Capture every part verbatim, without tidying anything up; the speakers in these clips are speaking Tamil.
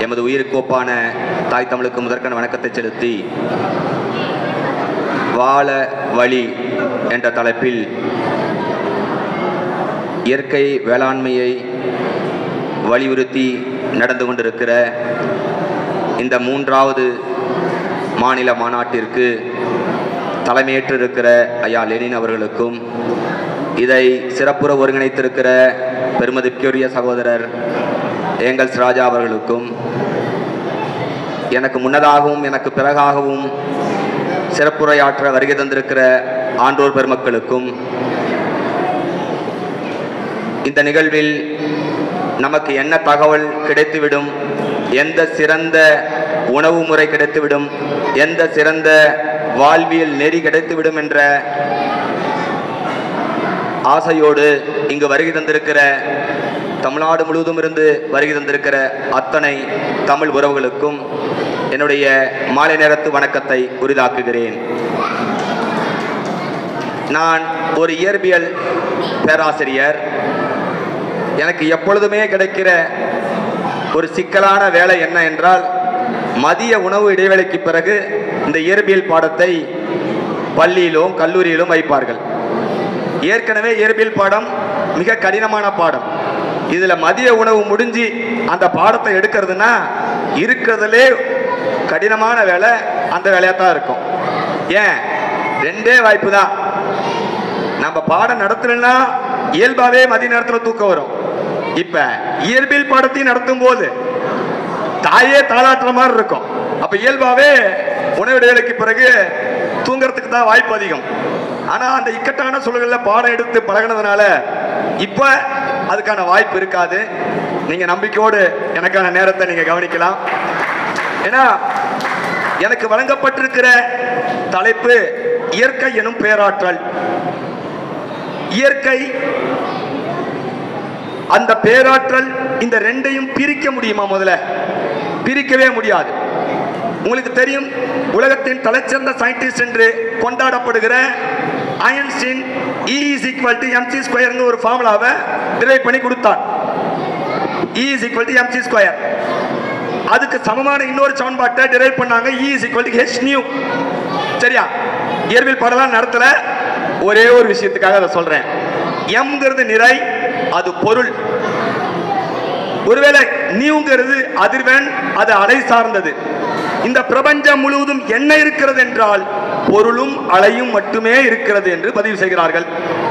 எமது உயிர்க்கோப்பான தாய் தமிழுக்கு முதற்கண் வணக்கத்தை செலுத்தி வாழ வழி என்ற தலைப்பில் இயற்கை வேளாண்மையை வலியுறுத்தி நடந்து கொண்டிருக்கிற இந்த மூன்றாவது மாநில மாநாட்டிற்கு தலைமையேற்றிருக்கிற ஐயா லெனின் அவர்களுக்கும் இதை சிறப்புற ஒருங்கிணைத்திருக்கிற பெருமதிக்குரிய சகோதரர் ஏங்கல்ஸ் ராஜா அவர்களுக்கும் எனக்கு முன்னதாகவும் எனக்கு பிறகாகவும் சிறப்புரையாற்ற வருகை தந்திருக்கிற ஆன்றோர் பெருமக்களுக்கும் இந்த நிகழ்வில் நமக்கு என்ன தகவல் கிடைத்துவிடும், எந்த சிறந்த உணவு முறை கிடைத்துவிடும், எந்த சிறந்த வாழ்வியல் நெறி கிடைத்துவிடும் என்ற ஆசையோடு இங்கு வருகை தந்திருக்கிற தமிழ்நாடு முழுவதும் இருந்து வருகை தந்திருக்கிற அத்தனை தமிழ் உறவுகளுக்கும் என்னுடைய மாலை நேரத்து வணக்கத்தை உரிதாக்குகிறேன். நான் ஒரு இயற்பியல் பேராசிரியர். எனக்கு எப்பொழுதுமே கிடைக்கிற ஒரு சிக்கலான வேலை என்ன என்றால், மதிய உணவு இடைவேளைக்கு பிறகு இந்த இயற்பியல் பாடத்தை பள்ளியிலும் கல்லூரியிலும் வைப்பார்கள். ஏற்கனவே இயற்பியல் பாடம் மிக கடினமான பாடம். இதில் மதிய உணவு முடிஞ்சு அந்த பாடத்தை எடுக்கிறதுனா இருக்கிறதுலே கடினமான வேலை அந்த வேலையாக தான் இருக்கும். ஏன், ரெண்டே வாய்ப்பு தான். நம்ம பாடம் நடத்தலைன்னா இயல்பாகவே மதிய நேரத்தில் தூக்கம் வரும். இப்போ இயற்பியல் பாடத்தையும் நடத்தும் போது தாயே தாளாட்டுற மாதிரி இருக்கும். அப்போ இயல்பாகவே உணவு இடைவேளைக்கு பிறகு தூங்குறதுக்கு தான் வாய்ப்பு அதிகம். ஆனால் அந்த இக்கட்டான சூழலில் பாடம் எடுத்து பழகினதுனால இப்போ அதுக்கான வாய்ப்பு இருக்காது. நீங்கள் நம்பிக்கையோடு எனக்கான நேரத்தை நீங்கள் கவனிக்கலாம். ஏன்னா எனக்கு வழங்கப்பட்டிருக்கிற தலைப்பு இயற்கை எனும் பேராற்றல். இயற்கை, அந்த பேராற்றல், இந்த ரெண்டையும் பிரிக்க முடியுமா? முதல்ல பிரிக்கவே முடியாது. உங்களுக்கு தெரியும், உலகத்தின் தலைச்சிறந்த சயின்டிஸ்ட் என்று கொண்டாடப்படுகிற Einstein E is equal to mc square ஒரு ஃபார்முலாவை டிரைவ் பண்ணி கொடுத்தார். E is equal to mc square. அதுக்கு சமமான இன்னொரு சமன்பாட்டை டிரைவ் பண்ணாங்க. E is equal to h nu. சரியா? இயற்பியல் பாடலாம் நடத்தல, ஒரே ஒரு விஷயத்துக்காக அதை சொல்றேன். எம்ங்கிறது நிறை, அது பொருள். ஒருவேளை நியூங்கிறது அதிர்வெண், அது அலை சார்ந்தது. இந்த பிரபஞ்சம் முழுவதும் என்ன இருக்கிறது என்றால் பொருளும் அலையும் மட்டுமே இருக்கிறது என்று பதிவு செய்கிறார்கள்.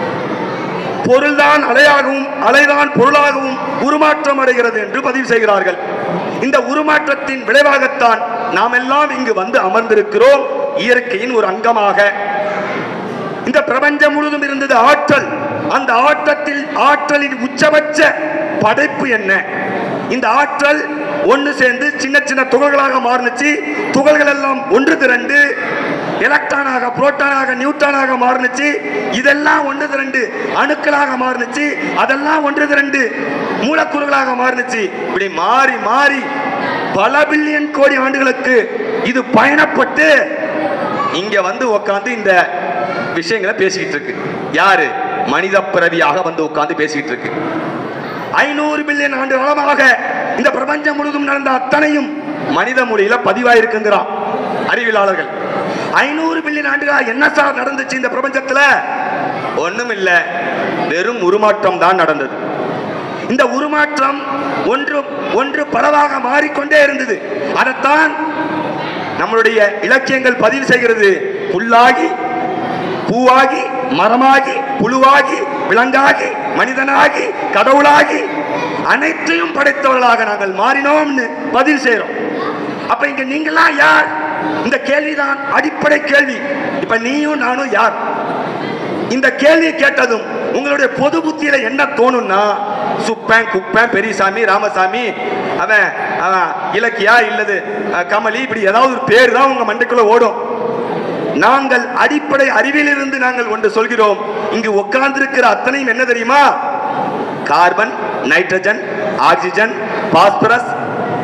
பொருள்தான் அலையாகவும் அலைதான் பொருளாகவும் உருமாற்றம் அடைகிறது என்று பதிவு செய்கிறார்கள். இந்த உருமாற்றத்தின் விளைவாகத்தான் நாம் எல்லாம் இங்கு வந்து அமர்ந்திருக்கிறோம். இயற்கையின் ஒரு அங்கமாக இந்த பிரபஞ்சம் முழுவதும் இருந்தது ஆற்றல். அந்த ஆற்றத்தில் ஆற்றலின் உச்சபட்ச படைப்பு என்ன? இந்த ஆற்றல் ஒன்று சேர்ந்து சின்ன சின்ன துகள்களாக மாறுனுச்சு. துகள்கள் எல்லாம் ஒன்று திரண்டு எலக்ட்ரானாக, புரோட்டானாக, நியூட்ரானாக மாறுனுச்சு. இதெல்லாம் ஒன்று திரண்டு அணுக்களாக மாறுனுச்சு. அதெல்லாம் ஒன்று திரண்டு மூலக்கூறுகளாக மாறுனுச்சு. இப்படி மாறி மாறி பல பில்லியன் கோடி ஆண்டுகளுக்கு இது பயணப்பட்டு இங்க வந்து உட்காந்து இந்த விஷயங்களை பேசிக்கிட்டு இருக்கு. யாரு? மனித பிறவியாக வந்து உட்கார்ந்து பேசிக்கிட்டு இருக்கு. ஐநூறு பில்லியன் ஆண்டு காலமாக இந்த பிரபஞ்சம் முழுவதும் நடந்த அத்தனையும் மனித மொழியில பதிவாயிருக்குங்கிறான் அறிவியலாளர்கள். ஐநூறு பில்லியன் ஆண்டுகளாக என்ன சார் நடந்துச்சு இந்த பிரபஞ்சத்துல? ஒண்ணும் இல்ல, வெறும் உருமாற்றம் தான் நடந்தது. இந்த உருமாற்றம் ஒன்று ஒன்று பலவாக மாறிக்கொண்டே இருந்தது. அதைத்தான் நம்மளுடைய இலக்கியங்கள் பதிவு செய்கிறது. புல்லாகி, பூவாகி, மரமாகி, புழுவாகி, விலங்காகி, மனிதனாகி, கடவுளாகி, அனைத்தையும் படைத்தவர்களாக நாங்கள் மாறினோம்னு பதிவு செய்யறோம். அப்ப இங்க நீங்களாம் யார்? இந்த கேள்விதான் அடிப்படை கேள்வி. இப்ப நீயும் நானும் யார்? இந்த கேள்வி கேட்டதும் உங்களுடைய பொது புத்தியில என்ன தோணும்னா, சுப்பன், குப்பன், பெரியசாமி, ராமசாமி, அவன் அவன் இலக்கியா இல்லது கமலி, இப்படி ஏதாவது ஒரு பேர் தான் உங்க மண்டைக்குள்ள ஓடும். நாங்கள் அடிப்படை அறிவிலிருந்து நாங்கள் ஒன்று சொல்கிறோம். இங்கு உட்கார்ந்திருக்கிற அத்தனையும் என்ன தெரியுமா? Carbon, nitrogen, oxygen, phosphorus,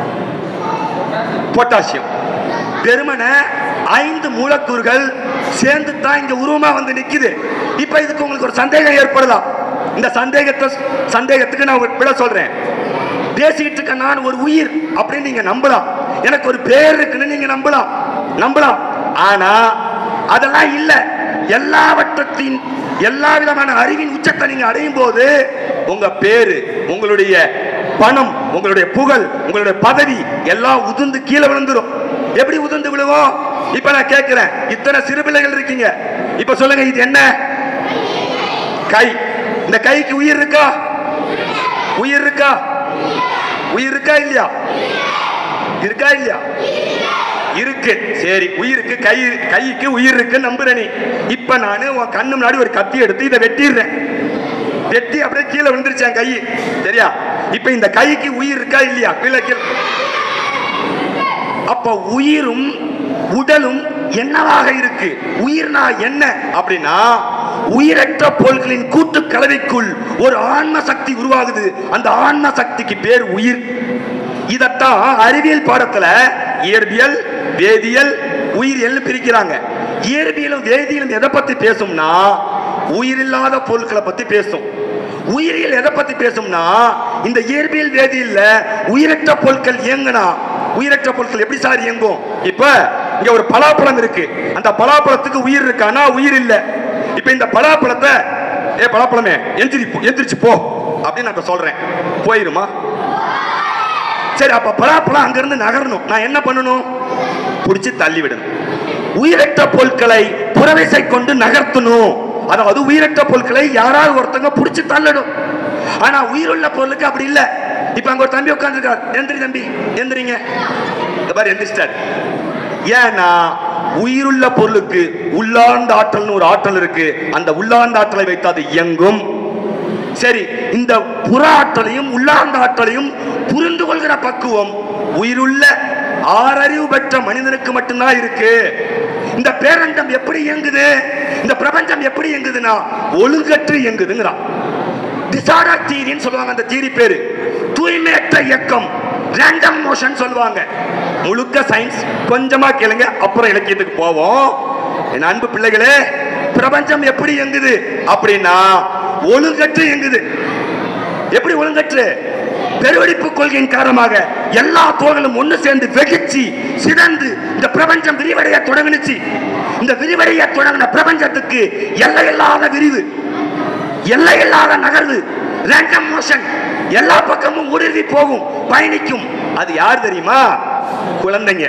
potassium, பெருமன ஐந்து மூலக்கூறுகள் சேர்ந்து தான் இங்க உருவமா வந்து நிக்குது. இப்ப இதுக்கு உங்களுக்கு ஒரு சந்தேகம் ஏற்படுதா? இந்த சந்தேகத்தை சந்தேகத்துக்கு நான் விட சொல்றேன். பேசிட்டு இருக்க நான் ஒரு உயிர் அப்படின்னு நீங்க நம்பலாம். எனக்கு ஒரு பேர் இருக்குன்னு நீங்க நம்பலாம் நம்பலாம் ஆனா அதெல்லாம் இல்ல. எல்லாவற்றின் எல்லா விதமான அறிவின் உச்சத்தை நீங்க அடையும் போது உங்க பேரு, உங்களுடைய பணம், உங்களுடைய புகழ், உங்களுடைய பதவி எல்லாம் உதிர்ந்து கீழே விழுந்துரும். எப்படி உதிர்ந்து விழுவோம்? இப்ப நான் கேட்கிறேன், இத்தனை சிறு பிள்ளைகள் இருக்கீங்க, இப்ப சொல்லுங்க, இது என்ன? கை. இந்த கைக்கு உயிர் இருக்கா? உயிர் இருக்கா? உயிர் இருக்கா இல்லையா? இருக்கா இல்லையா? இருக்கு. சரி, உயிருக்கு கை, கைக்கு உயிர் இருக்கு நம்புற நீ. இப்ப நானு உன் கண்ணு முன்னாடி ஒரு கத்தி எடுத்து இதை வெட்டிடுறேன். வெட்டி அப்படியே கீழே விழுந்துருச்சேன் கை, சரியா? இப்ப இந்த கைக்கு உயிர் இருக்கா இல்லையா? கீழே கீழே. அப்ப உயிரும் உடலும் என்னவாக இருக்கு? உயிர்னா என்ன அப்படின்னா உயிரற்ற பொருட்களின் கூட்டு கலவைக்குள் ஒரு ஆன்ம சக்தி உருவாகுது. அந்த ஆன்ம சக்திக்கு பேர் உயிர். இதத்தான் அறிவியல் பாடத்துல இயற்பியல், வேதியியல், உயிரியல் பிரிக்கிறாங்க. இயற்பியலும் வேதியியலும் எதை பத்தி பேசும்னா உயிரில்லாத பொருட்களை பத்தி பேசும். உயிரியல் எதை பத்தி பேசும்னா இந்த இயற்பியல் வேதியியல்ல உயிரற்ற பொருட்கள் இயங்குனா, உயிரற்ற பொருட்கள் எப்படி சார் இயங்கும்? இப்ப இங்க ஒரு பலாப்பழம் இருக்கு, அந்த பலாப்பழத்துக்கு உயிர் இருக்கானா? உயிர் இல்ல. இப்ப இந்த பலாப்பழத்தை, ஏ பலாப்பழமே எந்திரி எந்திரிச்சு போ அப்படின்னு நான் சொல்றேன், போயிருமா? சரி, அப்ப பலாப்பழம் அங்கிருந்து நகரணும், நான் என்ன பண்ணணும்? புடிச்சு தள்ளி விடணும். உயிரற்ற பொருட்களை புறவிசை கொண்டு நகர்த்தணும். அதாவது உயிரற்ற பொருட்களை யாராவது ஒருத்தங்க புடிச்சு தள்ளணும். ஆனா உயிருள்ள பொருளுக்கு அப்படி இல்ல. இப்ப அங்க ஒரு தம்பி உட்கார்ந்துருக்கார், எந்திரி தம்பி எந்திரிங்க, இந்த மாதிரி எந்திரிச்சிட்டார். ஏன்னா உயிருள்ள பொருளுக்கு உள்ளார்ந்த ஆற்றல்னு ஒரு ஆற்றல் இருக்கு. அந்த உள்ளார்ந்த ஆற்றலை வைத்து அது இயங்கும். சரி, இந்த புற ஆற்றலையும் உள்ளார்ந்த ஆற்றலையும் புரிந்து கொள்கிற பக்குவம் உயிருள்ள ஆறறிவு பெற்ற மனிதனுக்கு மட்டும்தான் இருக்கு. இந்த பேரண்டம் எப்படி இயங்குது? இந்த பிரபஞ்சம் எப்படி இயங்குதுன்னா ஒழுங்கற்று இயங்குதுங்கிறான். டிசார்டர் தியரின்னு சொல்லுவாங்க. அந்த தியரி பேரு தூய்மையற்ற இயக்கம், ரேண்டம் மோஷன் சொல்லுவாங்க. முழுக்க சயின்ஸ், கொஞ்சமா கேளுங்க, அப்புறம் இலக்கியத்துக்கு போவோம். என் அன்பு பிள்ளைகளே, பிரபஞ்சம் எப்படி இயங்குது அப்படின்னா ஒழுங்கற்று இயங்குது. எப்படி ஒழுங்கற்று? பெருவெடிப்பு கொள்கையின் காரணமாக எல்லா தோள்களும் ஒன்று சேர்ந்து வெடிச்சு சிதந்து இந்த பிரபஞ்சம் விரிவடைய தொடங்குச்சு. இந்த விரிவடைய தொடங்கின பிரபஞ்சத்துக்கு எல்லையில்லாத விரிவு, எல்லையில்லாத நகர்வு, ரேண்டம் மோஷன், எல்லா பக்கமும் ஊடுருவி போகும், பயணிக்கும். அது யார் தெரியுமா? குழந்தைங்க.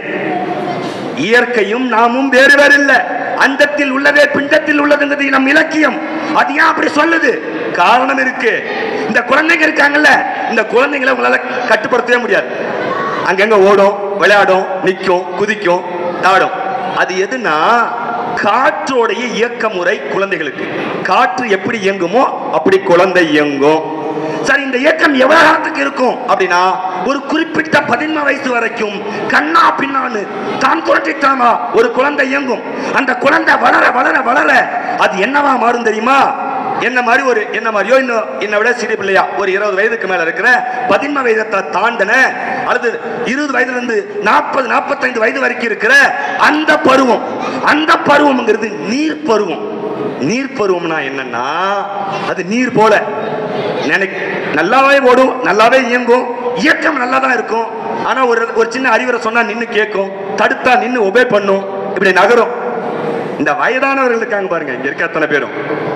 இயற்கையும் நாமும் வேறு வேறு இல்ல. அந்தத்தில் உள்ளதே பிண்டத்தில் உள்ளதுங்கிறது நம் இலக்கியம். அது ஏன் அப்படி சொல்லுது? காரணம் இருக்கு. இந்த குழந்தைங்க இருக்காங்கல்ல, இந்த குழந்தைங்களை உங்களால கட்டுப்படுத்தவே முடியாது. அங்கங்க ஓடும், விளையாடும், நிற்கும், குதிக்கும், தாடும். அது எதுனா காற்றோடைய இயக்க முறை குழந்தைகளுக்கு. காற்று எப்படி இயங்குமோ அப்படி குழந்தை இயங்கும். சரி, இந்த இயக்கம் எவ்வளவு காலத்துக்கு இருக்கும் அப்படின்னா ஒரு குறிப்பிட்ட பதின்ம வயசு வரைக்கும் கண்ணா பின்னான்னு தான் தோன்றித்தானா ஒரு குழந்தை இயங்கும். அந்த குழந்தை வளர வளர வளர அது என்னவா மாறும் தெரியுமா? என்ன மாதிரி ஒரு என்ன மாதிரியோ இன்னும் என்னை விட சிறு பிள்ளையா ஒரு இருபது வயதுக்கு மேல இருக்கிற பதின்ம வயதத்தை தாண்டன அல்லது இருபது வயதுல இருந்து நாற்பது நாற்பத்தைந்து வயது வரைக்கும் இருக்கிற அந்த பருவம், அந்த பருவம்ங்கிறது நீர் பருவம். நீர் பருவம்னா என்னன்னா அது நீர் போல நினை நல்லாவே ஓடும், நல்லாவே இயங்கும், இயக்கம் நல்லா தான் இருக்கும். ஆனா ஒரு ஒரு சின்ன அறிவுரை சொன்னா நின்று கேட்கும், தடுத்தா நின்று ஒபே பண்ணும், இப்படி நகரும். இந்த வயதானவர்கள் இருக்காங்க பாருங்க, இங்க இருக்க அத்தனை பேரும்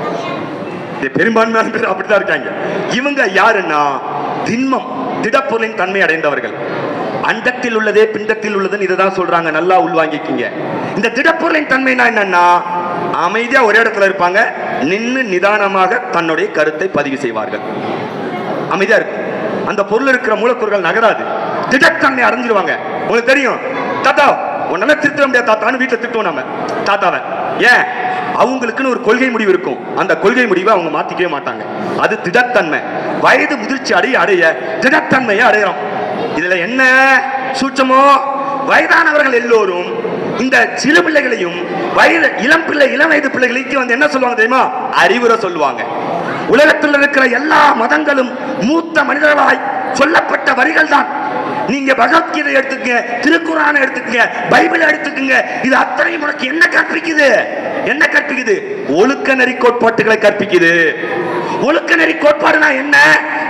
பெரும்பான்மையான பேர் அப்படித்தான் இருக்காங்க. இவங்க யாருன்னா திண்மம், திடப்பொருளின் தன்மை அடைந்தவர்கள். அண்டத்தில் உள்ளதே பிண்டத்தில் உள்ளதுன்னு இதுதான் சொல்றாங்க, நல்லா உள்வாங்கிக்கிங்க. இந்த திடப்பொருளின் தன்மைனா என்னன்னா அமைதியா ஒரே இடத்துல இருப்பாங்க, நின்று நிதானமாக தன்னுடைய கருத்தை பதிவு செய்வார்கள். அமைதியா இருக்கும். அந்த பொருள் இருக்கிற மூலக்கூறுகள் நகராது, திடத்தன்மை அடைஞ்சிருவாங்க. உங்களுக்கு தெரியும், தாத்தா உன்னால திருத்த முடியாது தாத்தான்னு வீட்டுல திட்டுவோம் நம்ம தாத்தாவை. ஏன்? அவங்களுக்குன்னு ஒரு கொள்கை முடிவு இருக்கும். அந்த கொள்கை முடிவை அவங்க மாத்திக்கவே மாட்டாங்க. அது திடத்தன்மை. வயது முதிர்ச்சி அடைய அடைய திடத்தன்மையை அடைகிறோம். இதுல என்ன சூட்சமோ? வயதானவர்கள் எல்லோரும் இந்த சிறு பிள்ளைகளையும் வயது இளம் பிள்ளை இளம் வயது பிள்ளைகளுக்கு வந்து என்ன சொல்லுவாங்க தெரியுமா? அறிவுரை சொல்லுவாங்க. உலகத்தில் இருக்கிற எல்லா மதங்களும் மூத்த மனிதர்களாய் சொல்லப்பட்ட வரிகள் தான். நீங்க பகவத்கீதை எடுத்துக்கங்க, திருக்குறானை எடுத்துக்கங்க, பைபிளை எடுத்துக்கங்க, இது அத்தனையும் உனக்கு என்ன கற்பிக்குது? என்ன கற்பிக்குது? ஒழுக்க நெறி கோட்பாட்டுகளை கற்பிக்குது. ஒழுக்க நெறி கோட்பாடுனா என்ன?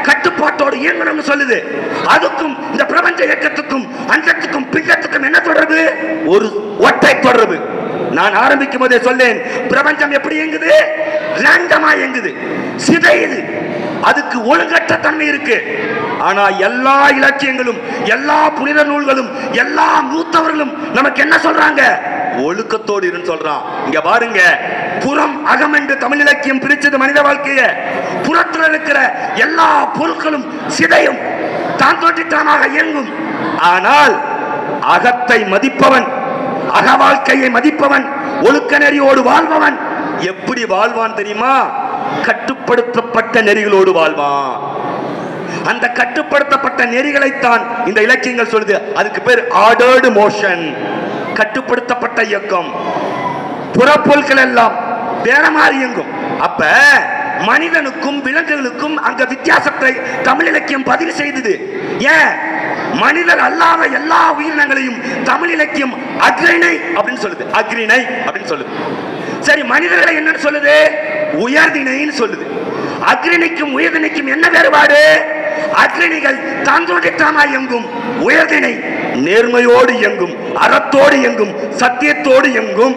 கட்டுப்பாட்டோடு இயங்கணும்னு சொல்லுது. அதுக்கும் இந்த பிரபஞ்ச இயக்கத்துக்கும் அண்டத்துக்கும் பிண்டத்துக்கும் என்ன தொடர்பு? ஒரு ஒற்றை தொடர்பு. நான் ஆரம்பிக்கும் போதே சொல்லேன், பிரபஞ்சம் எப்படி இயங்குது? ரேண்டமா இயங்குது, சிதையுது. அதுக்கு ஒழுங்கற்ற தன்மை இருக்கு. ஆனா எல்லா இலக்கியங்களும், எல்லா புனித நூல்களும், எல்லா மூத்தவர்களும் நமக்கு என்ன சொல்றாங்க? ஒழுக்கத்தோடு இருந்து சொல்றான். இங்க பாருங்க, புறம் அகம் என்று தமிழ் இலக்கியம் பிரிச்சது மனித வாழ்க்கைய. புறத்தில் இருக்கிற எல்லா பொருட்களும் சிதையும், தான் தோற்றித்தனமாக இயங்கும். ஆனால் அகத்தை மதிப்பவன், அக வாழ்க்கையை மதிப்பவன், ஒழுக்க நெறியோடு வாழ்பவன் எப்படி வாழ்வான் தெரியுமா? கட்டுப்படுத்தப்பட்ட நெறிகளோடு வாழ்வான். அந்த கட்டுப்படுத்தப்பட்ட நெறிகளைத்தான் இந்த இலக்கியங்கள் சொல்லுது. அதுக்கு பேர் ஆர்டர்டு மோஷன், கட்டுப்படுத்தப்பட்ட இயக்கம். புறப்பொருட்கள் எல்லாம் வேற மாதிரி இயங்கும். அப்ப மனிதனுக்கும் விலங்குகளுக்கும் அங்க வித்தியாசத்தை தமிழ் இலக்கியம் பதிவு செய்தது. ஏன்? மனிதர் அல்லாத எல்லா உயிரினங்களையும் தமிழ் இலக்கியம் அக்ரிணை அப்படின்னு சொல்லுது. அக்ரிணை அப்படின்னு சொல்லுது. சரி, மனிதர்களை என்னன்னு சொல்லுது? உயர்திணைன்னு சொல்லுது. அக்ரிணிக்கும் உயர்திணைக்கும் என்ன வேறுபாடு? அக்ரிணிகள் தாந்தோட்டித்தனமாய் இயங்கும், உயர்திணை நேர்மையோடு இயங்கும், அறத்தோடு இயங்கும், சத்தியத்தோடு இயங்கும்.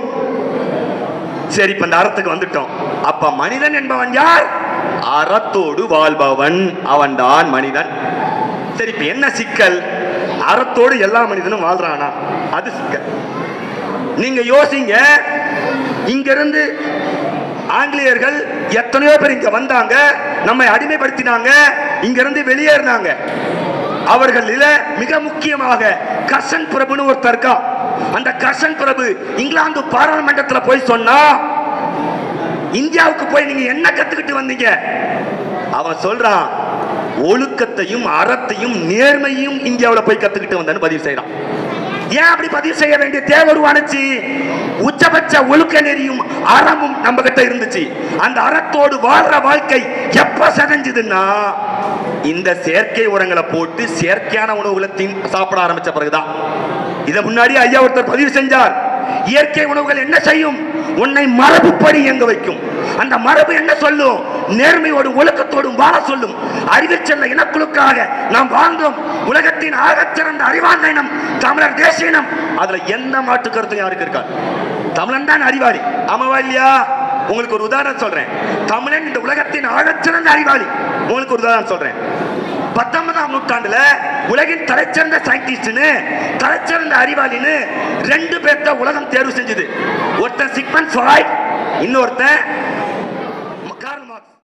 சரி, இப்ப இந்த அறத்துக்கு வந்துட்டோம். அப்ப மனிதன் என்பவன் யார்? அறத்தோடு வாழ்பவன், அவன்தான் மனிதன். சரி, இப்ப என்ன சிக்கல்? அறத்தோடு எல்லா மனிதனும் வாழ்றானா? அது சிக்கல். நீங்க யோசிங்க, இங்க இருந்து ஆங்கிலேயர்கள் எத்தனையோ பேர் இங்க வந்தாங்க, நம்மை அடிமைப்படுத்தினாங்க, இங்க இருந்து வெளியேறினாங்க. அவர்களில் மிக முக்கியமாக கர்சன் பிரபுன்னு ஒருத்தர் இருக்கா. அந்த கர்சன் பிரபு இங்கிலாந்து பாராளுமன்றத்தில் போய் சொன்னா, இந்தியாவுக்கு போய் நீங்க என்ன கத்துக்கிட்டு வந்தீங்க? அவன் சொல்றான், ஒழுக்கத்தையும் அறத்தையும் நேர்மையும் இந்தியாவில் போய் கத்துக்கிட்டு வந்தான்னு பதிவு செய்யறான். ஏன் அப்படி பதிவு செய்ய வேண்டிய தேவை உருவானுச்சு? உச்சபட்ச ஒழுக்க நெறியும் அறமும் நம்ம கிட்ட இருந்துச்சு. அந்த அறத்தோடு வாழ்ற வாழ்க்கை எப்ப சதஞ்சதுன்னா, இந்த செயற்கை உரங்களை போட்டு செயற்கையான உணவுகளை சாப்பிட ஆரம்பிச்ச பிறகுதான். இதை முன்னாடி ஐயா ஒருத்தர் பதிவு செஞ்சார். இயற்கை உணவுகள் என்ன செய்யும்? உன்னை மரபுப்படி இயங்க வைக்கும். அந்த மரபு என்ன சொல்லும்? நேர்மையோடு ஒழுக்கத்தோடும் வாழ சொல்லும். அறிவில் செல்ல இனக்குழுக்காக நாம் வாழ்ந்தோம். உலகத்தின் ஆகச்சிறந்த அறிவார்ந்த இனம் தமிழர் தேசிய இனம். அதுல எந்த மாற்று கருத்தும் யாருக்கு இருக்காது. தமிழன் தான் அறிவாளி. ஆமாவா இல்லையா? உங்களுக்கு ஒரு உதாரணம் சொல்றேன். தமிழன் இந்த உலகத்தின் ஆகச்சிறந்த அறிவாளி. உங்களுக்கு ஒரு உதாரணம் சொல்றேன். பத்தொன்பதாம் நூற்றாண்டுல உலகின் தலைச்சிறந்த சயின்டிஸ்ட்னு, தலைச்சிறந்த அறிவாளின்னு ரெண்டு பேர்த்த உலகம் தேர்வு செஞ்சது. ஒருத்தன் சிக்மண்ட் ஃப்ராய்ட், இன்னொருத்தன்